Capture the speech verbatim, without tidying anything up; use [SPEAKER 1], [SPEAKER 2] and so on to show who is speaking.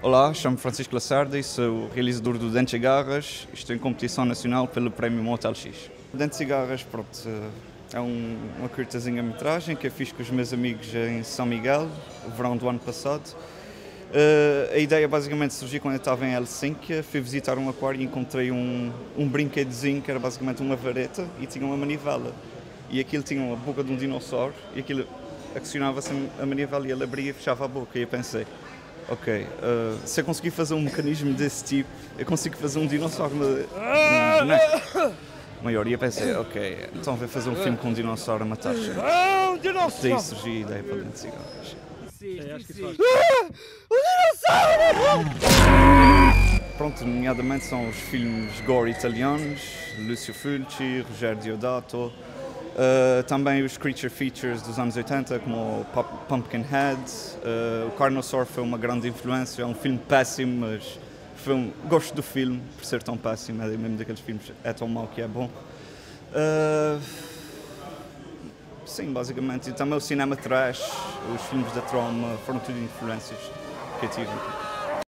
[SPEAKER 1] Olá, chamo-me Francisco Lacerda e sou realizador do Dentes e Garras. Estou em competição nacional pelo Prémio Motel X. Dentes e Garras, pronto, é um, uma curtazinha-metragem que eu fiz com os meus amigos em São Miguel, o verão do ano passado. Uh, a ideia basicamente surgiu quando eu estava em Helsínquia, fui visitar um aquário e encontrei um, um brinquedozinho que era basicamente uma vareta e tinha uma manivela. E aquilo tinha a boca de um dinossauro e aquilo acionava-se a manivela e ele abria e fechava a boca. E eu pensei, ok, uh, se eu conseguir fazer um mecanismo desse tipo, eu consigo fazer um dinossauro na, na, maior. E eu pensei, ok, então vou fazer um filme com um dinossauro a matar gente.
[SPEAKER 2] Ah, um dinossauro!
[SPEAKER 1] Daí surgiu a ideia para Dentes e Garras.
[SPEAKER 2] É, acho que isso faz. Ah, um dinossauro!
[SPEAKER 1] Pronto, nomeadamente são os filmes gore italianos, Lucio Fulci, Ruggero Deodato, uh, também os creature features dos anos oitenta, como o Pumpkinhead. Uh, o Carnosaur foi uma grande influência, é um filme péssimo, mas foi um, gosto do filme, por ser tão péssimo, é mesmo daqueles filmes, é tão mau que é bom. Uh, sim, basicamente, e também o cinema trash, os filmes da Troma, foram tudo influências que eu tive.